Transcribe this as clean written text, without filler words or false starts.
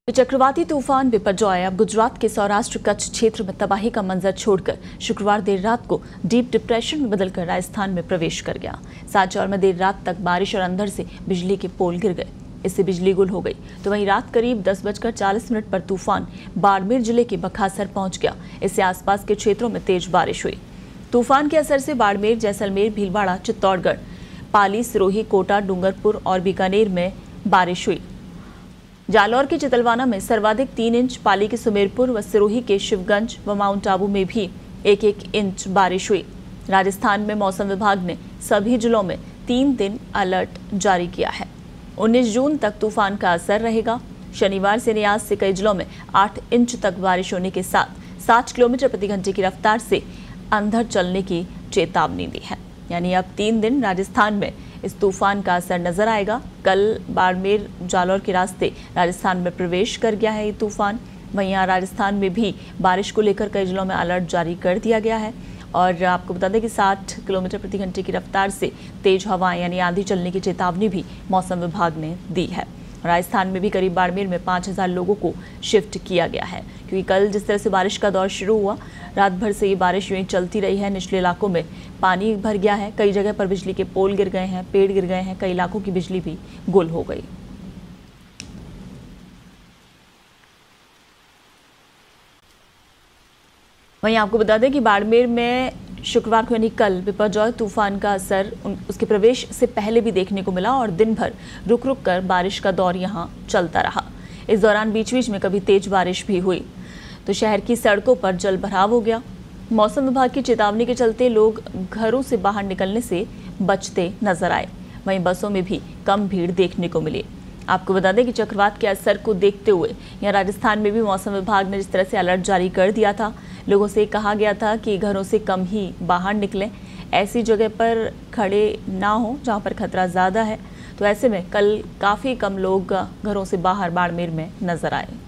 चक्रवाती तूफान बिपरजॉय अब गुजरात के सौराष्ट्र कच्छ क्षेत्र में तबाही का मंजर छोड़कर शुक्रवार देर रात को डीप डिप्रेशन में बदलकर राजस्थान में प्रवेश कर गया। साचौर में देर रात तक बारिश और अंधड़ से बिजली के पोल गिर गए, इससे बिजली गुल हो गई। तो वहीं रात करीब 10:40 पर तूफान बाड़मेर जिले के बखासर पहुंच गया। इससे आसपास के क्षेत्रों में तेज बारिश हुई। तूफान के असर से बाड़मेर, जैसलमेर, भीलवाड़ा, चित्तौड़गढ़, पाली, सिरोही, कोटा, डूंगरपुर और बीकानेर में बारिश हुई। जालौर के चितलवाना में सर्वाधिक 3 इंच, पाली के सुमेरपुर व सिरोही के शिवगंज व माउंट आबू में भी 1-1 इंच बारिश हुई। राजस्थान में मौसम विभाग ने सभी जिलों में 3 दिन अलर्ट जारी किया है। 19 जून तक तूफान का असर रहेगा। शनिवार से रियाज से कई जिलों में 8 इंच तक बारिश होने के साथ 60 किलोमीटर प्रति घंटे की रफ्तार से अंधड़ चलने की चेतावनी दी है। यानी अब 3 दिन राजस्थान में इस तूफान का असर नजर आएगा। कल बाड़मेर, जालौर के रास्ते राजस्थान में प्रवेश कर गया है ये तूफान। वहीं यहाँ राजस्थान में भी बारिश को लेकर कई जिलों में अलर्ट जारी कर दिया गया है। और आपको बता दें कि 60 किलोमीटर प्रति घंटे की रफ्तार से तेज हवाएं यानी आंधी चलने की चेतावनी भी मौसम विभाग ने दी है। राजस्थान में भी करीब बाड़मेर में 5000 लोगों को शिफ्ट किया गया है, क्योंकि कल जिस तरह से बारिश का दौर शुरू हुआ, रात भर से ये बारिश यूं ही चलती रही है। निचले इलाकों में पानी भर गया है, कई जगह पर बिजली के पोल गिर गए हैं, पेड़ गिर गए हैं, कई इलाकों की बिजली भी गुल हो गई। वहीं आपको बता दें कि बाड़मेर में शुक्रवार को यानी कल बिपरजॉय तूफान का असर उसके प्रवेश से पहले भी देखने को मिला और दिन भर रुक रुक कर बारिश का दौर यहां चलता रहा। इस दौरान बीच बीच में कभी तेज बारिश भी हुई तो शहर की सड़कों पर जल भराव हो गया। मौसम विभाग की चेतावनी के चलते लोग घरों से बाहर निकलने से बचते नजर आए। वहीं बसों में भी कम भीड़ देखने को मिली। आपको बता दें कि चक्रवात के असर को देखते हुए यहाँ राजस्थान में भी मौसम विभाग ने जिस तरह से अलर्ट जारी कर दिया था, लोगों से कहा गया था कि घरों से कम ही बाहर निकलें, ऐसी जगह पर खड़े ना हो जहाँ पर खतरा ज़्यादा है। तो ऐसे में कल काफ़ी कम लोग घरों से बाहर बाड़मेर में नजर आए।